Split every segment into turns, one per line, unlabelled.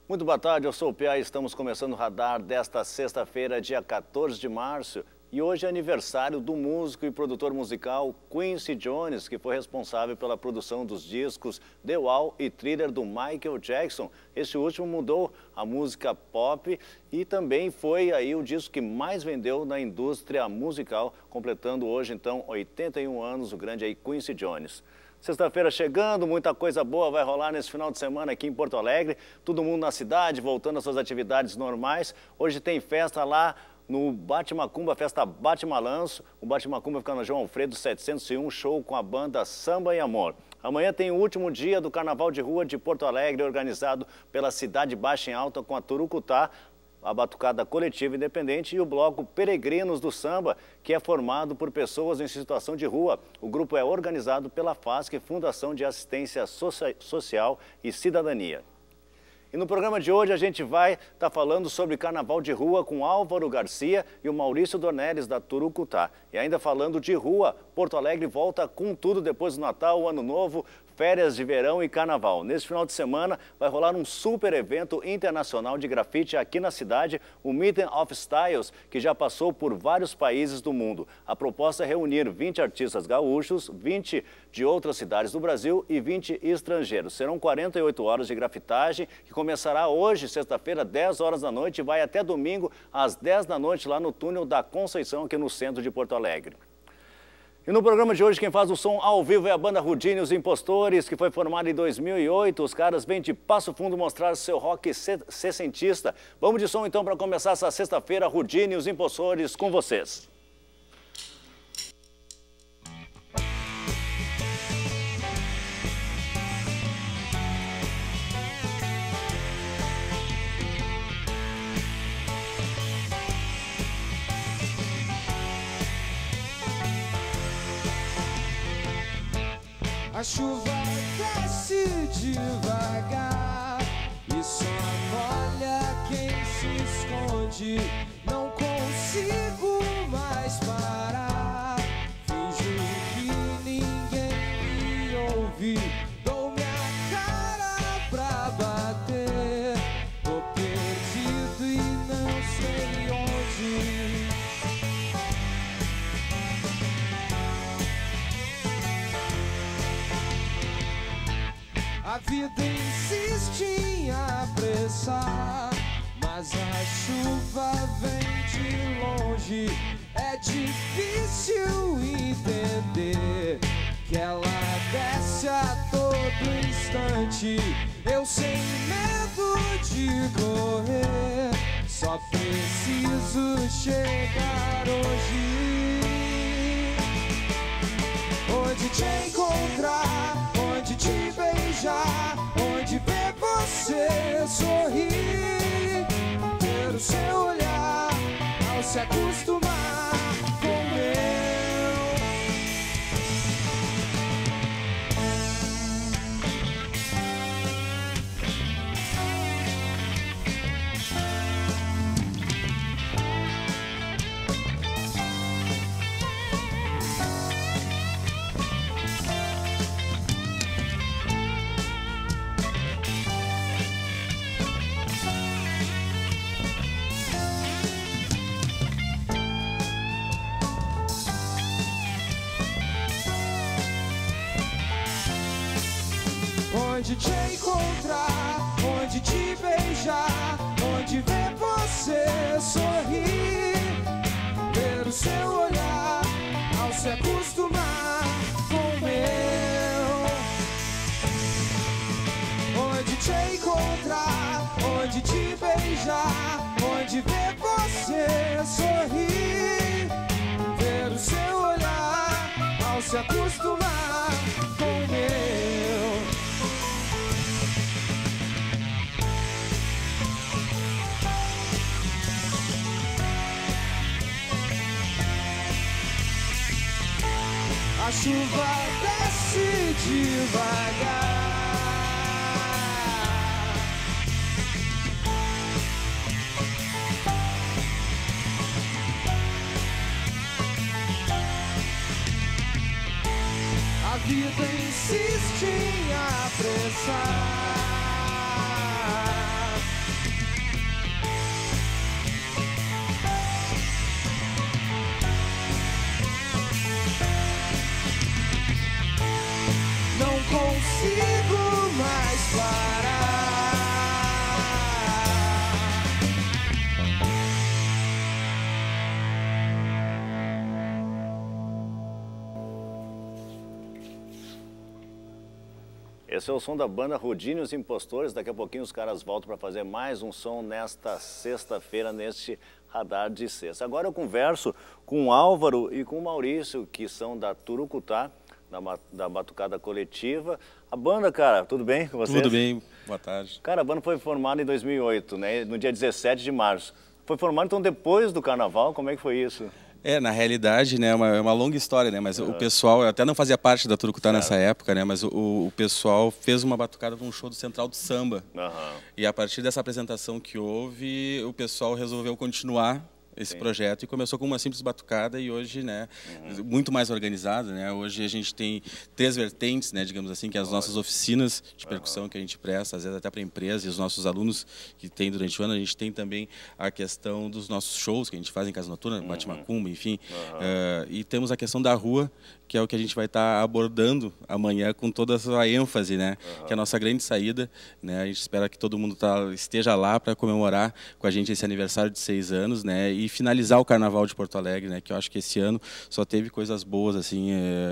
Muito boa tarde, eu sou o Pia e estamos começando o Radar desta sexta-feira, dia 14 de março. E hoje é aniversário do músico e produtor musical Quincy Jones, que foi responsável pela produção dos discos The Wall e Thriller do Michael Jackson. Este último mudou a música pop e também foi aí o disco que mais vendeu na indústria musical, completando hoje então 81 anos o grande aí Quincy Jones. Sexta-feira chegando, muita coisa boa vai rolar nesse final de semana aqui em Porto Alegre. Todo mundo na cidade, voltando às suas atividades normais. Hoje tem festa lá no Bate-Macumba, festa Bate-Malanço. O Bate-Macumba fica na João Alfredo 701, show com a banda Samba e Amor. Amanhã tem o último dia do Carnaval de Rua de Porto Alegre, organizado pela Cidade Baixa em Alta com a Turucutá, a Batucada Coletiva Independente e o bloco Peregrinos do Samba, que é formado por pessoas em situação de rua. O grupo é organizado pela FASC, Fundação de Assistência Social e Cidadania. E no programa de hoje a gente vai estar falando sobre Carnaval de Rua com Álvaro Garcia e o Maurício Dornelles da Turucutá. E ainda falando de rua, Porto Alegre volta com tudo depois do Natal, o Ano Novo, férias de verão e carnaval. Neste final de semana vai rolar um super evento internacional de grafite aqui na cidade, o Meeting of Styles, que já passou por vários países do mundo. A proposta é reunir 20 artistas gaúchos, 20 de outras cidades do Brasil e 20 estrangeiros. Serão 48 horas de grafitagem, que começará hoje, sexta-feira, 10 horas da noite e vai até domingo, às 10 da noite, lá no túnel da Conceição, aqui no centro de Porto Alegre. E no programa de hoje, quem faz o som ao vivo é a banda Rudine Os Impostores, que foi formada em 2008. Os caras vêm de Passo Fundo mostrar seu rock sessentista. Vamos de som então para começar essa sexta-feira, Rudine Os Impostores com vocês.
A chuva desce devagar e só molha quem se esconde. Não consigo mais parar, finjo que ninguém me ouve. Dou minha cara pra bater, tô perdido e não sei onde. A vida insiste em apressar, mas a chuva vem de longe. É difícil entender que ela desce a todo instante. Eu sem medo de correr, só preciso chegar hoje. Onde te encontrar, onde te beijar, onde ver você sorrir, ter o seu olhar ao se acostumar com o meu. Onde te encontrar, onde te beijar, onde ver você sorrir, ver o seu olhar ao se acostumar com o meu. Onde te encontrar, onde te beijar, onde ver você sorrir, ver o seu olhar ao se acostumar com o meu. A chuva desce devagar. A vida insiste em apressar,
Esse é o som da banda Rudine e os Impostores. Daqui a pouquinho os caras voltam para fazer mais um som nesta sexta-feira, neste Radar de Sexta. Agora eu converso com o Álvaro e com o Maurício, que são da Turucutá, da Batucada Coletiva. A banda, cara, tudo bem com vocês?
Tudo bem, boa tarde.
Cara, a banda foi formada em 2008, né? No dia 17 de março. Foi formada então depois do Carnaval, como é que foi isso?
Na realidade, né, é uma longa história, né, mas o pessoal, eu até não fazia parte da Turucutá nessa época, né, mas o pessoal fez uma batucada para um show do Central do Samba. E a partir dessa apresentação que houve, o pessoal resolveu continuar esse projeto e começou com uma simples batucada e hoje, né, muito mais organizado, né? Hoje a gente tem 3 vertentes, né, digamos assim, que é as nossas oficinas de percussão que a gente presta, às vezes até para a empresa e os nossos alunos que tem durante o ano. A gente tem também a questão dos nossos shows que a gente faz em casa noturna, bate-macumba, enfim. E temos a questão da rua, que é o que a gente vai estar abordando amanhã com toda a sua ênfase, né? Que é a nossa grande saída, né? A gente espera que todo mundo esteja lá para comemorar com a gente esse aniversário de 6 anos, né? E finalizar o Carnaval de Porto Alegre, né? Que eu acho que esse ano só teve coisas boas assim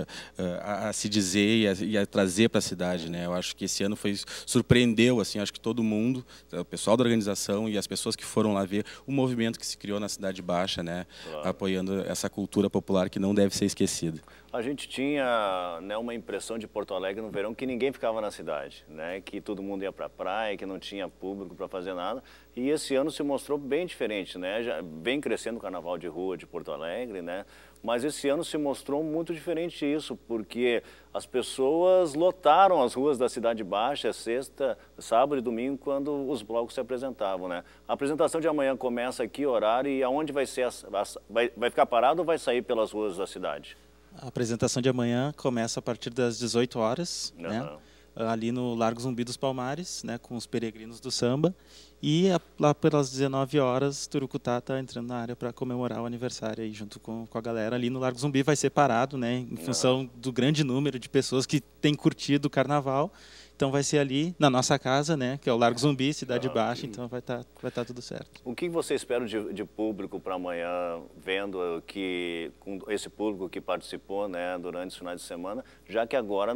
a se dizer e a trazer para a cidade, né? Eu acho que esse ano surpreendeu, assim, acho que todo mundo, o pessoal da organização e as pessoas que foram lá ver o movimento que se criou na Cidade Baixa, né? Apoiando essa cultura popular que não deve ser esquecida.
A gente tinha, né, uma impressão de Porto Alegre no verão que ninguém ficava na cidade, né, que todo mundo ia para a praia, que não tinha público para fazer nada. E esse ano se mostrou bem diferente, né? Já vem crescendo o Carnaval de Rua de Porto Alegre, né? Mas esse ano se mostrou muito diferente isso, porque as pessoas lotaram as ruas da Cidade Baixa, sexta, sábado e domingo, quando os blocos se apresentavam, né? A apresentação de amanhã começa aqui, horário, e aonde vai ser? Vai ficar parado ou vai sair pelas ruas da cidade?
A apresentação de amanhã começa a partir das 18 horas, né? Ali no Largo Zumbi dos Palmares, né? Com os peregrinos do samba. E lá pelas 19 horas, Turucutá está entrando na área para comemorar o aniversário aí, junto com a galera. Ali no Largo Zumbi vai ser parado, né? Em função do grande número de pessoas que têm curtido o Carnaval. Então vai ser ali na nossa casa, né? Que é o Largo Zumbi, Cidade Baixa, então vai tá tudo certo.
O que você espera de público para amanhã, vendo que com esse público que participou, né, durante os finais de semana, já que agora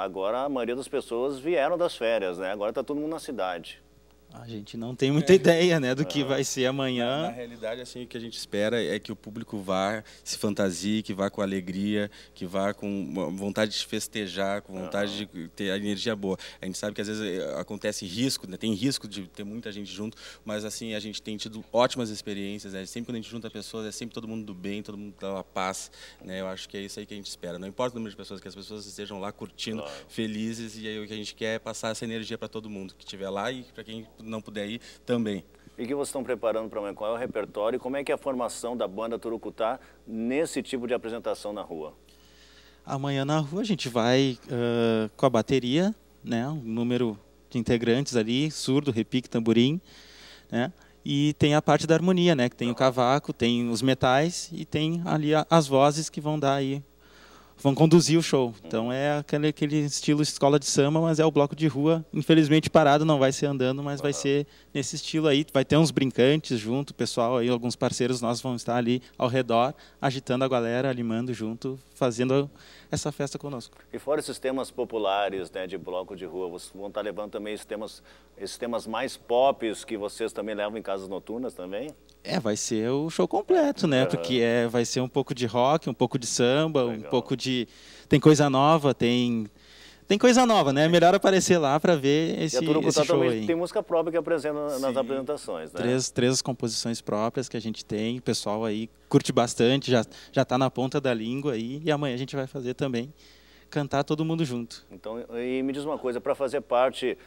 a maioria das pessoas vieram das férias, né? Agora está todo mundo na cidade.
A gente não tem muita ideia, né, do que vai ser amanhã.
Na realidade, assim, o que a gente espera é que o público vá, se fantasie, que vá com alegria, que vá com vontade de festejar, com vontade de ter a energia boa. A gente sabe que às vezes acontece risco, né, tem risco de ter muita gente junto, mas assim, a gente tem tido ótimas experiências, né? Sempre quando a gente junta pessoas, é sempre todo mundo do bem, todo mundo da paz, né? Eu acho que é isso aí que a gente espera. Não importa o número de pessoas, que as pessoas estejam lá curtindo, felizes, e aí o que a gente quer é passar essa energia para todo mundo que estiver lá e para quem não puder ir também.
E o que vocês estão preparando para amanhã? Qual é o repertório e como é que é a formação da banda Turucutá nesse tipo de apresentação na rua?
Amanhã na rua a gente vai com a bateria, né? Um número de integrantes ali, surdo, repique, tamborim, né? E tem a parte da harmonia, né? Que tem o cavaco, tem os metais e tem ali as vozes que vão dar aí, vão conduzir o show. Então é aquele estilo escola de samba, mas é o bloco de rua, infelizmente parado, não vai ser andando, mas vai ser nesse estilo aí. Vai ter uns brincantes junto, o pessoal aí, alguns parceiros nossos vão estar ali ao redor, agitando a galera, animando junto, fazendo essa festa conosco.
E fora esses temas populares, né, de bloco de rua, vocês vão estar levando também esses temas mais pop que vocês também levam em casas noturnas também?
Vai ser o show completo, né? Porque vai ser um pouco de rock, um pouco de samba, um pouco de... Tem coisa nova, tem coisa nova, né? É melhor aparecer lá para ver esse show
também
aí.
Tem música própria que apresenta nas apresentações, né?
Três composições próprias que a gente tem, o pessoal aí curte bastante, já está na ponta da língua aí, e amanhã a gente vai fazer também, cantar todo mundo junto.
Então, e me diz uma coisa, para fazer parte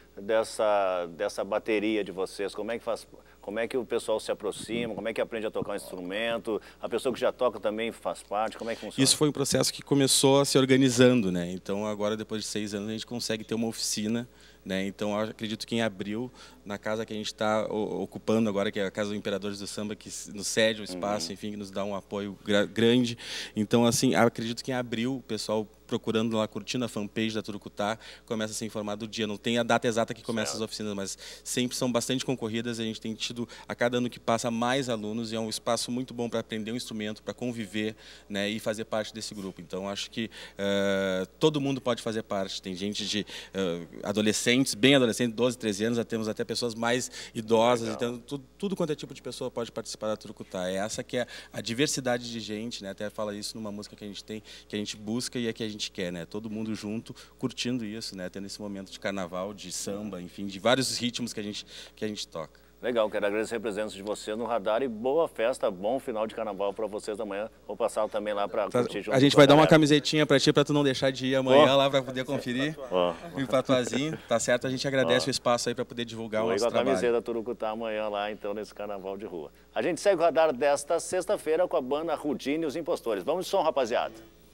dessa bateria de vocês, como é que o pessoal se aproxima, como é que aprende a tocar um instrumento, a pessoa que já toca também faz parte, como é que funciona?
Isso foi um processo que começou a se organizando, né? Então agora, depois de 6 anos, a gente consegue ter uma oficina, né? Então eu acredito que em abril, na casa que a gente está ocupando agora, que é a Casa dos Imperadores do Samba, que nos cede o espaço, enfim, que nos dá um apoio grande. Então, assim, acredito que em abril o pessoal procurando lá, curtindo a fanpage da Turucutá, começa a ser informado do dia. Não tem a data exata que começa as oficinas, mas sempre são bastante concorridas. A gente tem tido, a cada ano que passa, mais alunos, e é um espaço muito bom para aprender um instrumento, para conviver, né, e fazer parte desse grupo. Então, acho que todo mundo pode fazer parte. Tem gente de adolescentes, bem adolescentes, 12, 13 anos, já temos até pessoas mais idosas, então, tudo quanto é tipo de pessoa pode participar da Turucutá. É essa que é a diversidade de gente, né? Até fala isso numa música que a gente tem, que a gente busca e é que a gente quer, né? Todo mundo junto, curtindo isso, né? Tendo esse momento de carnaval, de samba, enfim, de vários ritmos que a gente toca.
Legal, quero agradecer a presença de vocês no radar e boa festa, bom final de carnaval para vocês amanhã. Vou passar também lá para curtir junto.
A gente vai dar uma camisetinha para ti, para tu não deixar de ir amanhã lá para poder conferir. E o Patuazinho, tá certo? A gente agradece o espaço aí para poder divulgar o nosso trabalho.
Com a camiseta da Turucutá amanhã lá, então, nesse carnaval de rua. A gente segue o radar desta sexta-feira com a banda Rudine e os Impostores. Vamos de som, rapaziada.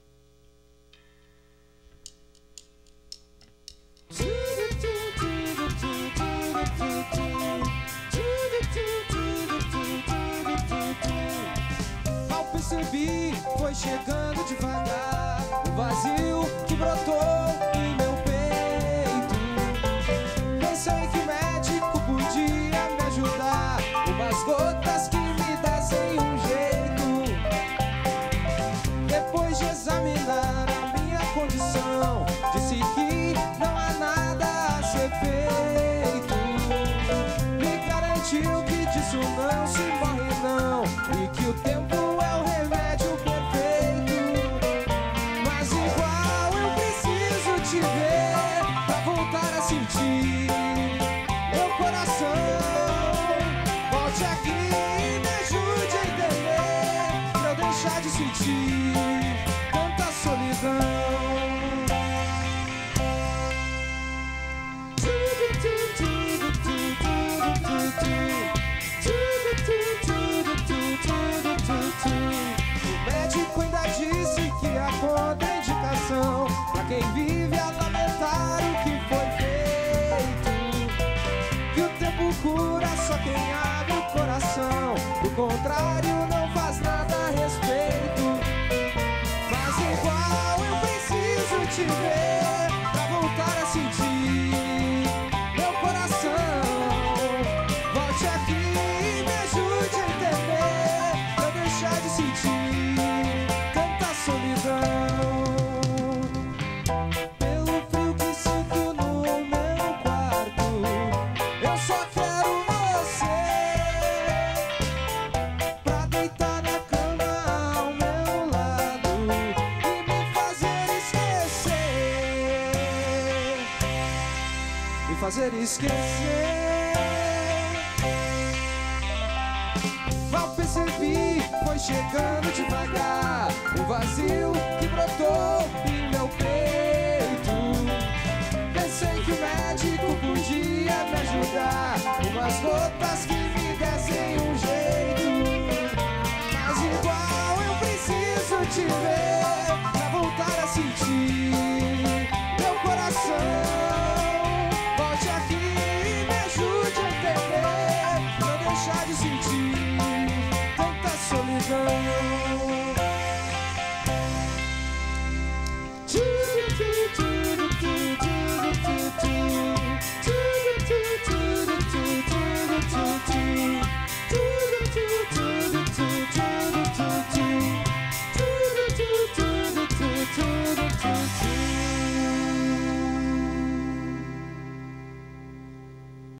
Percebi, foi chegando devagar o vazio que brotou em meu peito. Pensei que o médico podia me ajudar, umas gotas que me dessem um jeito. Depois de examinar a minha condição, disse que não há nada a ser feito. Me garantiu que disso não se morre não, e que o tempo te ver, pra voltar a sentir meu coração. Volte aqui e me ajude a entender, pra eu deixar de sentir tanta solidão. O médico ainda disse que a contraindicação pra quem vive a lamentar o que foi feito, que o tempo cura só quem abre o coração, do contrário não faz nada a respeito. Mas igual eu preciso te ver, pra voltar a sentir meu coração. Volte aqui e me ajude a entender, pra eu deixar de sentir tanta solidão. Fazer esquecer. Mal percebi, foi chegando devagar um vazio que brotou em meu peito. Pensei que o médico podia me ajudar, umas gotas que me dessem um jeito. Mas igual eu preciso te ver, pra voltar a sentir